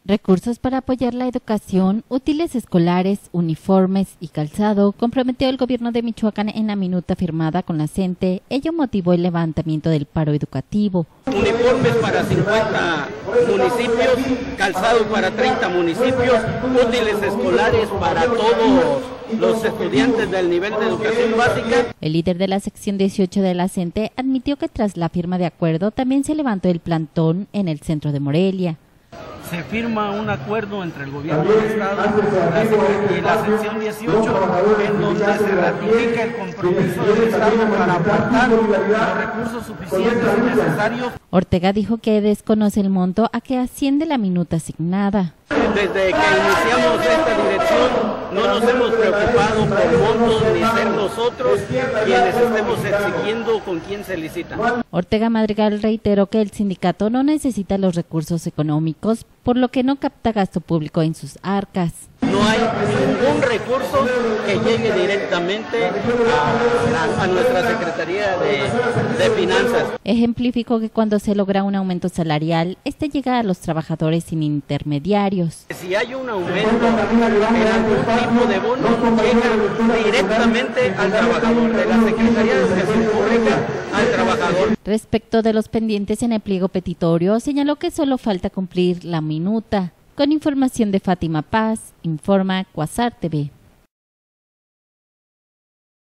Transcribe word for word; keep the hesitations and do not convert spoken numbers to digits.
Recursos para apoyar la educación, útiles escolares, uniformes y calzado, comprometió el gobierno de Michoacán en la minuta firmada con la CENTE. Ello motivó el levantamiento del paro educativo. Uniformes para cincuenta municipios, calzado para treinta municipios, útiles escolares para todos los estudiantes del nivel de educación básica. El líder de la sección dieciocho de la CENTE admitió que tras la firma de acuerdo también se levantó el plantón en el centro de Morelia. Se firma un acuerdo entre el gobierno del estado y la sección dieciocho en donde se ratifica el compromiso del estado para aportar los recursos suficientes y necesarios. Ortega dijo que desconoce el monto a que asciende la minuta asignada. Desde que iniciamos esta dirección no nos hemos preocupado por montos ni ser nosotros quienes estemos exigiendo con quién se licita. Ortega Madrigal reiteró que el sindicato no necesita los recursos económicos, por lo que no capta gasto público en sus arcas. No hay ningún recurso que llegue directamente a, a nuestra Secretaría de, de Finanzas. Ejemplificó que cuando se logra un aumento salarial, este llega a los trabajadores sin intermediarios. Si hay un aumento en algún tipo de bono, llega directamente al trabajador, de la Secretaría de Educación Pública al trabajador. Respecto de los pendientes en el pliego petitorio, señaló que solo falta cumplir la minuta. Con información de Fátima Paz, informa Cuasar T V.